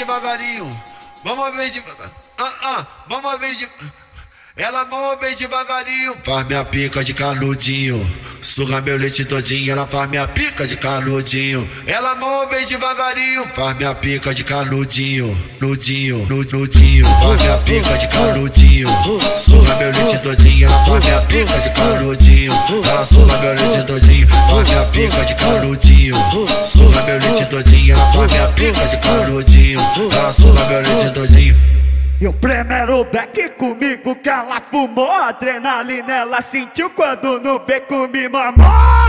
devagarinho. Vamos ver devagar. Vamos ver devagar. Ela mama bem devagarinho, faz minha pica de canudinho. Suga meu leite todinho, ela faz minha pica de canudinho. Ela mama bem devagarinho, faz minha pica de canudinho. Nudinho, nudinho, faz minha pica de canudinho. Suga meu leite todinho, ela faz minha pica de canudinho. Ela suga meu leite todinho, faz minha pica de canudinho. Suga meu leite todinho, ela faz minha pica de canudinho. Ela suga meu leite todinho. E o primeiro back comigo que ela fumou, adrenalina ela sentiu quando no beco me mamou.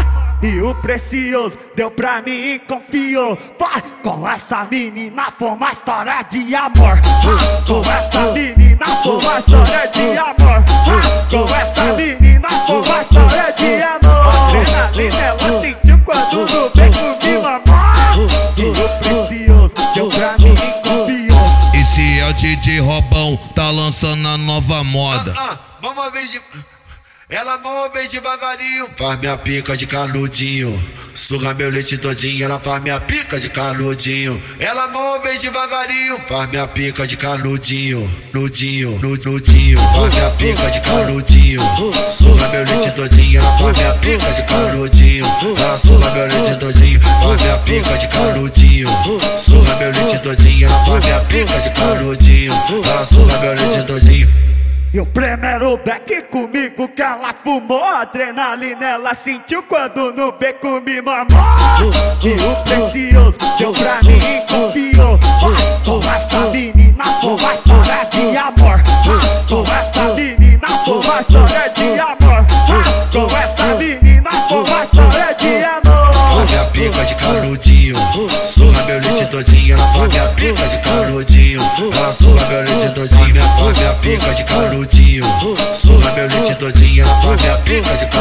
E o precioso deu pra mim e confiou. Vai, com essa menina foi uma história de amor. Com essa menina foi uma história de amor. Com essa menina foi uma história de amor. Adrenalina ela sentiu quando no beco me mamou. E o precioso deu pra mim e confiou. Esse é o DJ Robão, tá lançando a nova moda. Vamos ver de... Ela mama bem devagarinho, faz minha pica de canudinho. Suga meu leite todinho, ela faz minha pica de canudinho. Ela mama bem devagarinho, faz minha pica de canudinho. Nudinho, nudinho, faz minha pica de canudinho. Suga meu leite todinho, ela faz minha pica de canudinho. Ela suga meu leite todinho, faz minha pica de canudinho. Suga meu leite todinho, ela faz minha pica de canudinho. Ela suga meu leite todinho. E o primeiro back comigo que ela fumou, adrenalina ela sentiu quando no beco me mamou. E o precioso deu pra mim e confiou. Com essa menina foi uma história de amor. Com essa menina foi uma história de amor. Com essa menina foi uma história de amor. Faz minha pica de canudinho. Suga meu leite todinho, ela faz minha pica de canudinho. Ela suga meu leite todinho, ela faz minha pica de canudinho. Suga meu leite todinho, ela faz minha pica de canudinho.